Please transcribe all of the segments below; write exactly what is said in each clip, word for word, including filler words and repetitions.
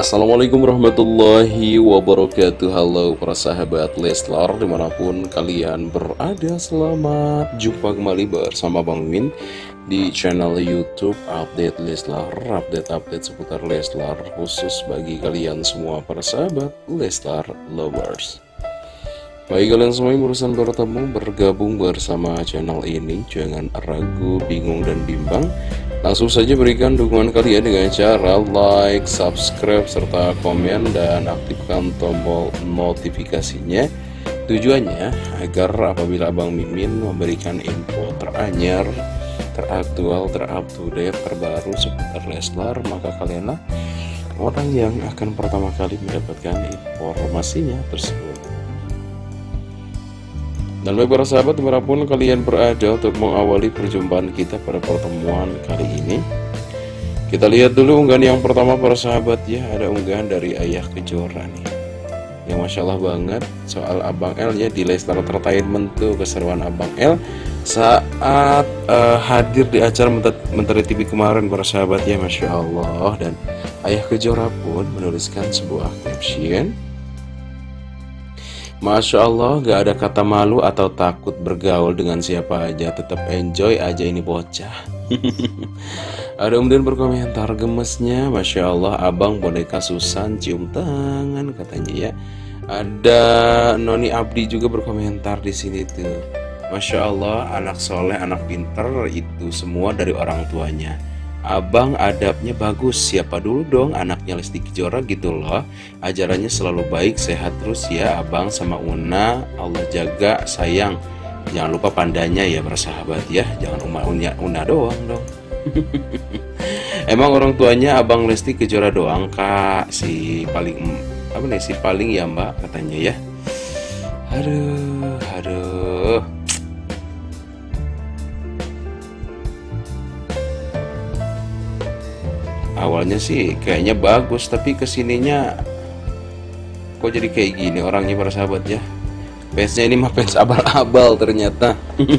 Assalamualaikum warahmatullahi wabarakatuh. Halo para sahabat Leslar dimanapun kalian berada, selamat jumpa kembali bersama Bang Min di channel YouTube Update Leslar. Update-update seputar Leslar khusus bagi kalian semua para sahabat Leslar Lovers. Bagi kalian semua yang berusaha bertemu bergabung bersama channel ini, jangan ragu, bingung, dan bimbang. Langsung saja berikan dukungan kalian dengan cara like, subscribe, serta komen, dan aktifkan tombol notifikasinya. Tujuannya agar apabila Abang Mimin memberikan info teranyar, teraktual, terupdate, terbaru seputar Leslar, maka kalianlah orang yang akan pertama kali mendapatkan informasinya tersebut. Dan baik para sahabat, dimanapun kalian berada, untuk mengawali perjumpaan kita pada pertemuan kali ini, kita lihat dulu unggahan yang pertama para sahabat ya. Ada unggahan dari Ayah Kejora nih, yang Masya Allah banget soal Abang L ya, di Leslar Entertainment tuh keseruan Abang L saat uh, hadir di acara Menteri T V kemarin para sahabat ya, Masya Allah. Dan Ayah Kejora pun menuliskan sebuah caption, Masya Allah, gak ada kata malu atau takut bergaul dengan siapa aja, tetap enjoy aja ini bocah. Ada kemudian berkomentar gemesnya, Masya Allah, abang boneka Susan cium tangan katanya ya. Ada Noni Abdi juga berkomentar di sini tuh, Masya Allah, anak soleh, anak pinter, itu semua dari orang tuanya. Abang adabnya bagus, siapa dulu dong anaknya Lesti Kejora gitu loh. Ajarannya selalu baik, sehat terus ya abang sama Una, Allah jaga, sayang. Jangan lupa pandanya ya bersahabat ya, jangan Uma Una, Una doang dong. Emang orang tuanya abang Lesti Kejora doang kak, si paling apa nih, si paling ya mbak katanya ya. Aduh, aduh. Awalnya sih kayaknya bagus, tapi kesininya kok jadi kayak gini orangnya para sahabat ya. Fansnya ini mah fans abal-abal ternyata.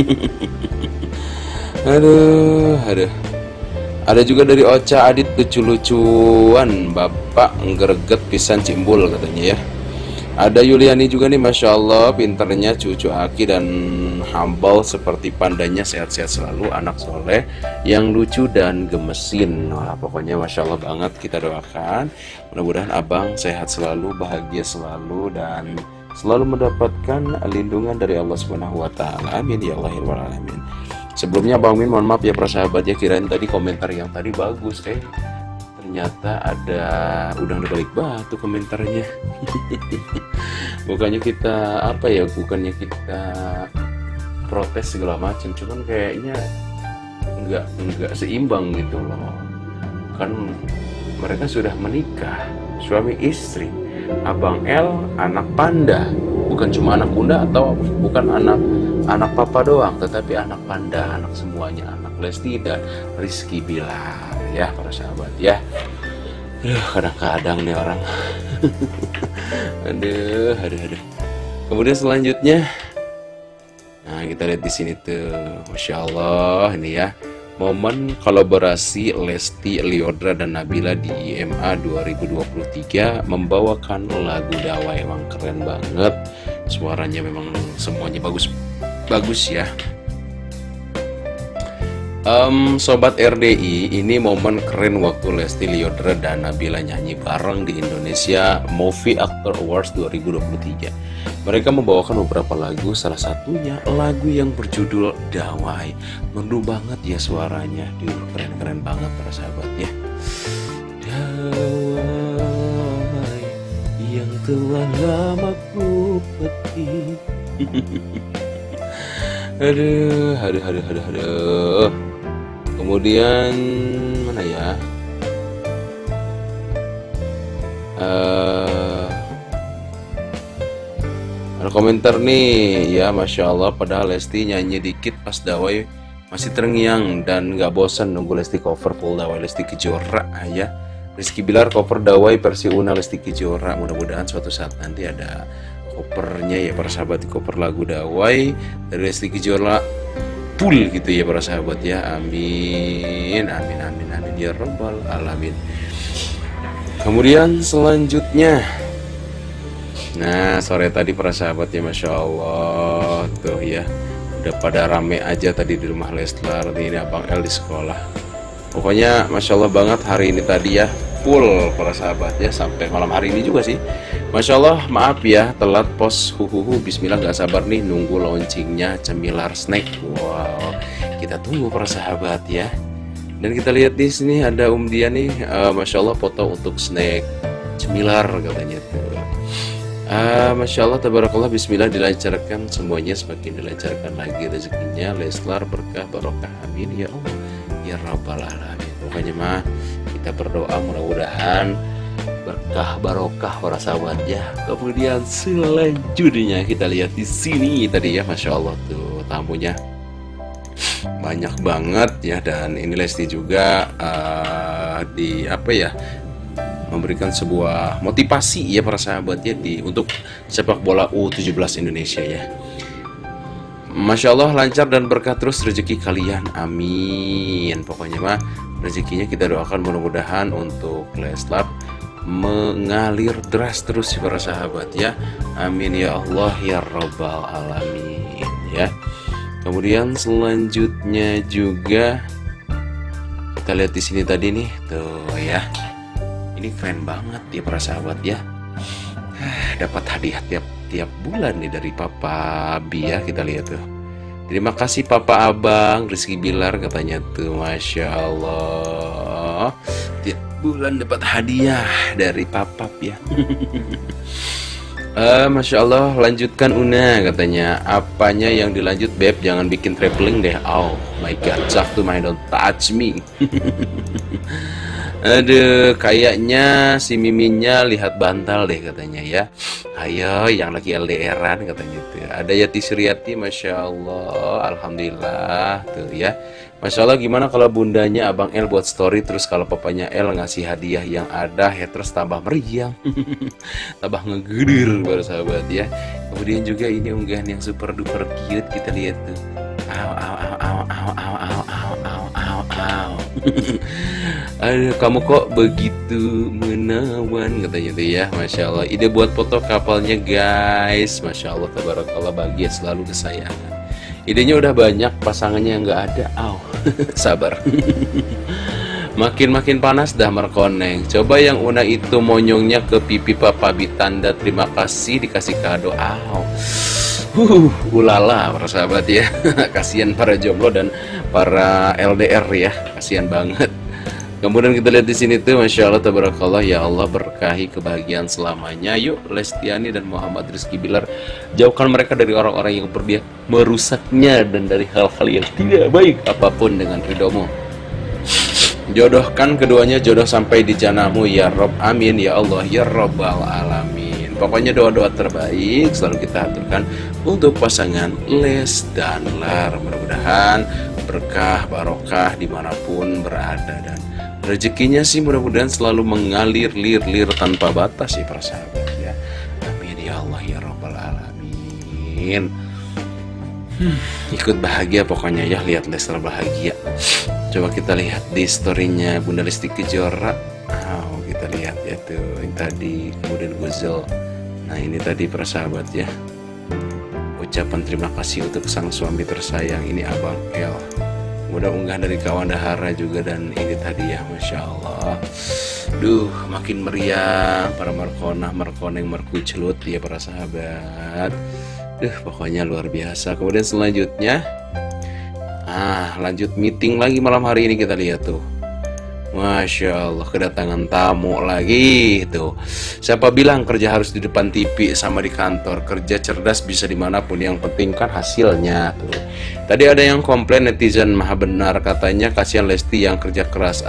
Aduh, aduh. Ada juga dari Ocha Adit, lucu-lucuan bapak nggereget pisan cimbul katanya ya. Ada Yuliani juga nih, Masya Allah, pinternya cucu Aki dan humble seperti pandanya, sehat-sehat selalu, anak soleh yang lucu dan gemesin. Wah, pokoknya Masya Allah banget, kita doakan mudah-mudahan abang sehat selalu, bahagia selalu, dan selalu mendapatkan lindungan dari Allah Subhanahu wa Ta'ala. Amin ya Allah ya alamin. Sebelumnya Bang Min mohon maaf ya para sahabat ya, kirain tadi komentar yang tadi bagus, eh ternyata ada udang dibalik batu komentarnya. Bukannya kita apa ya, bukannya kita protes segala macam, cuman kayaknya nggak nggak seimbang gitu loh. Kan mereka sudah menikah, suami istri. Abang L anak panda, bukan cuma anak bunda atau bukan anak anak papa doang, tetapi anak panda, anak semuanya, anak Lesti dan Rizky Bilar ya para sahabat ya. Aduh, kadang-kadang nih orang. aduh, aduh, aduh. Kemudian selanjutnya, nah kita lihat di sini tuh, Masya Allah ini ya, momen kolaborasi Lesti, Lyodra, dan Nabila di I M A dua ribu dua puluh tiga membawakan lagu Dawai. Emang keren banget, suaranya memang semuanya bagus, bagus ya. Um, Sobat R D I, ini momen keren waktu Lesti, Lyodra, dan Nabila nyanyi bareng di Indonesia Movie Actor Awards dua ribu dua puluh tiga. Mereka membawakan beberapa lagu, salah satunya lagu yang berjudul Dawai. Merdu banget ya suaranya, Duh, keren-keren banget para sahabat ya. Dawai yang telah lama ku petik. Aduh, aduh, aduh, aduh, aduh. Kemudian mana ya? Uh, ada komentar nih ya, Masya Allah, padahal Lesti nyanyi dikit pas Dawai masih terngiang dan gak bosan nunggu Lesti cover full Dawai Lesti Kejora ya. Rizky Bilar cover Dawai versi Una Lesti Kejora. Mudah-mudahan suatu saat nanti ada covernya ya para sahabat, cover lagu Dawai dari Lesti Kejora full gitu ya para sahabat ya. Amin amin amin amin ya rabbal alamin. Kemudian selanjutnya, nah sore tadi para sahabat ya, Masya Allah tuh ya, udah pada rame aja tadi di rumah Leslar. Ini Abang El di sekolah. Pokoknya Masya Allah banget hari ini tadi ya, full para sahabat ya, sampai malam hari ini juga sih. Masya Allah, maaf ya telat post, huhuhu. Bismillah, gak sabar nih nunggu launchingnya Cemilar Snack. Wow, kita tunggu para sahabat ya. Dan kita lihat di sini ada Om Dia nih, uh, Masya Allah foto untuk snack Cemilar katanya tuh. Uh, Masya Allah, tabarakallah, bismillah, dilancarkan semuanya, semakin dilancarkan lagi rezekinya, Leslar berkah barokah, amin ya Allah ya Rabbal Alamin. Pokoknya mah kita berdoa mudah-mudahan berkah barokah para sahabat ya. Kemudian selanjutnya kita lihat di sini tadi ya, Masya Allah tuh tamunya banyak banget ya. Dan ini Lesti juga uh, di apa ya, memberikan sebuah motivasi ya para sahabat ya, di untuk sepak bola U tujuh belas Indonesia ya. Masya Allah, lancar dan berkah terus rezeki kalian, amin. Pokoknya mah rezekinya kita doakan mudah-mudahan untuk Leslar mengalir deras terus ya para sahabat ya, amin ya Allah ya Rabbal Alamin ya. Kemudian selanjutnya juga kita lihat di sini tadi nih tuh ya, ini keren banget ya para sahabat ya. Dapat hadiah tiap tiap bulan nih dari Papa Bi ya, kita lihat tuh. Terima kasih Papa Abang Rizky Bilar katanya tuh, Masya Allah. Tiap bulan dapat hadiah dari Papa ya. Uh, Masya Allah, lanjutkan Una katanya. Apanya yang dilanjut Beb, jangan bikin traveling deh. Oh my god, talk to my, don't touch me. Aduh, kayaknya si Miminnya lihat bantal deh katanya ya. Ayo yang lagi L D R-an katanya tuh. Ada Yati Suryati, Masya Allah, alhamdulillah tuh ya. Masya Allah, gimana kalau bundanya Abang El buat story, terus kalau papanya El ngasih hadiah yang ada haters tambah meriang. Tambah ngegedir para sahabat ya. Kemudian juga ini unggahan yang super duper cute, kita lihat tuh. Au au au au au au au au au au au. Aduh, kamu kok begitu menawan katanya tuh ya, Masya Allah. Ide buat foto kapalnya guys, Masya Allah, tabarakallah, bahagia selalu kesayangan. Idenya udah banyak, pasangannya yang nggak ada. Au, sabar. Makin-makin panas dah merkoneng. Coba yang Una itu monyongnya ke pipi Papa Bi, tanda terima kasih dikasih kado. Au, uh, ulala para sahabat ya. Kasihan para jomblo dan para L D R ya, kasihan banget. Kemudian kita lihat di sini tuh, Masya Allah, tabarakallah, ya Allah berkahi kebahagiaan selamanya. Yuk Lestiani dan Muhammad Rizky Bilar, jauhkan mereka dari orang-orang yang berniat merusaknya dan dari hal-hal yang tidak baik apapun dengan ridhomu. Jodohkan keduanya jodoh sampai di jannahmu ya Rob, amin ya Allah ya Rabbal Alamin. Pokoknya doa-doa terbaik selalu kita haturkan untuk pasangan Les dan Lar. Mudah-mudahan berkah barokah dimanapun berada, dan rezekinya sih mudah-mudahan selalu mengalir lir-lir tanpa batas ya para sahabat ya, amin ya Allah ya Rabbal Alamin. hmm, Ikut bahagia pokoknya ya, lihat Leslar bahagia. Coba kita lihat di storynya Bunda Lesti Kejora. Oh, kita lihat ya tuh yang tadi. Kemudian Guzel. Nah ini tadi para sahabat ya, ucapan terima kasih untuk sang suami tersayang, ini Abang El. Mudah unggahan dari kawan Dahara juga, dan ini tadi ya, Masya Allah. Duh, makin meriah para merkonah, merkoneng, merkucelut ya para sahabat. Duh, pokoknya luar biasa. Kemudian selanjutnya, ah, lanjut meeting lagi malam hari ini, kita lihat tuh. Masya Allah, kedatangan tamu lagi tuh. Siapa bilang kerja harus di depan T V sama di kantor? Kerja cerdas bisa dimanapun, yang penting kan hasilnya tuh. Tadi ada yang komplain, netizen maha benar, katanya kasihan Lesti yang kerja keras.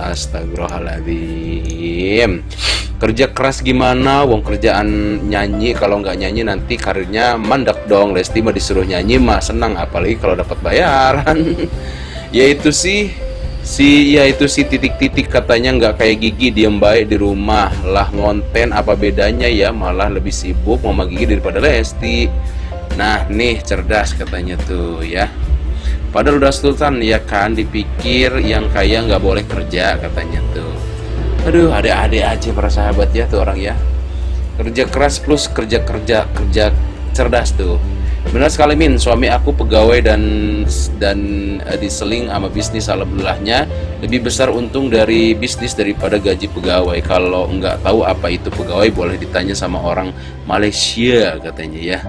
Astagfirullahaladzim. Kerja keras gimana? Wong kerjaan nyanyi, kalau nggak nyanyi nanti karirnya mandek dong. Lesti mah disuruh nyanyi mah senang, apalagi kalau dapat bayaran. Ya itu sih Si ya itu si titik-titik katanya nggak kayak Gigi, diem baik di rumah lah ngonten, apa bedanya ya, malah lebih sibuk Mama Gigi daripada Lesti. Nah nih cerdas katanya tuh ya, padahal udah sultan ya kan, dipikir yang kaya nggak boleh kerja katanya tuh. Aduh, ada-ada aja para sahabat ya tuh orang ya. Kerja keras plus kerja kerja kerja cerdas tuh. Benar sekali Min, suami aku pegawai dan dan uh, diseling sama bisnis. Alhamdulillahnya lebih besar untung dari bisnis daripada gaji pegawai. Kalau nggak tahu apa itu pegawai boleh ditanya sama orang Malaysia katanya ya.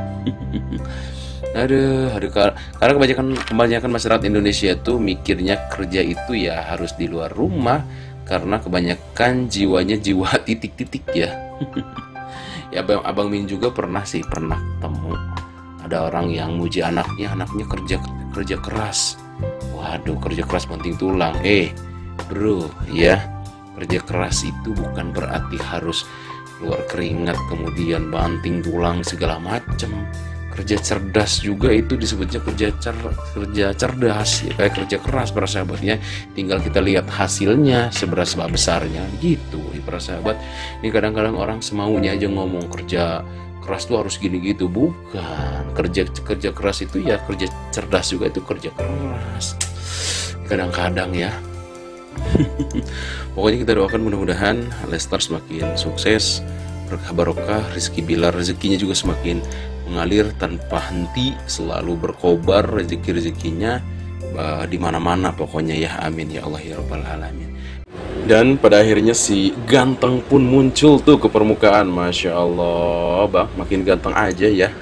Aduh, aduh, karena kebanyakan kebanyakan masyarakat Indonesia tuh mikirnya kerja itu ya harus di luar rumah, karena kebanyakan jiwanya jiwa titik-titik ya. Ya abang, abang Min juga pernah sih pernah ketemu ada orang yang muji anaknya, anaknya kerja kerja keras. Waduh, kerja keras banting tulang. Eh, bro, ya kerja keras itu bukan berarti harus keluar keringat kemudian banting tulang segala macem. Kerja cerdas juga itu disebutnya kerja cer kerja cerdas ya, kayak kerja keras para sahabatnya. Tinggal kita lihat hasilnya seberapa besarnya gitu ya para sahabat. Ini kadang-kadang orang semaunya aja ngomong kerja keras tuh harus gini gitu, bukan. Kerja kerja keras itu ya kerja cerdas juga itu kerja keras kadang-kadang ya. Pokoknya kita doakan mudah-mudahan Leslar semakin sukses, berkah barokah, rezeki bilar, rezekinya juga semakin mengalir tanpa henti, selalu berkobar rezeki-rezekinya di mana-mana pokoknya ya, amin ya Allah ya rabbal alamin. Dan pada akhirnya si ganteng pun muncul tuh ke permukaan, masya Allah bang, makin ganteng aja ya.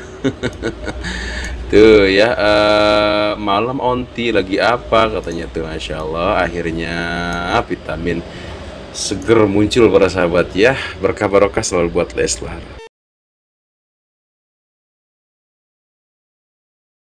Tuh ya, uh, malam onti lagi apa katanya tuh, masya Allah akhirnya vitamin seger muncul para sahabat ya, berkah barokah selalu buat Leslar.